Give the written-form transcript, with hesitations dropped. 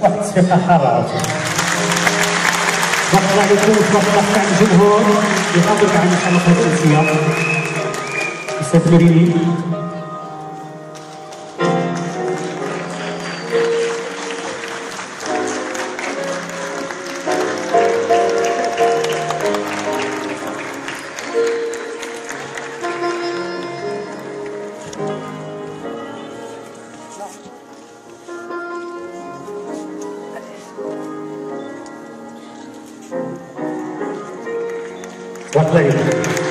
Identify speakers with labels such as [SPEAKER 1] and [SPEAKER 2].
[SPEAKER 1] واحد الثقه حاره. تبارك الله عليكم وتبارك الله كاع الجمهور اللي حاضر كاع ان شاء الله في هذه الجلسه. استاذ مريني تبارك الله عليكم.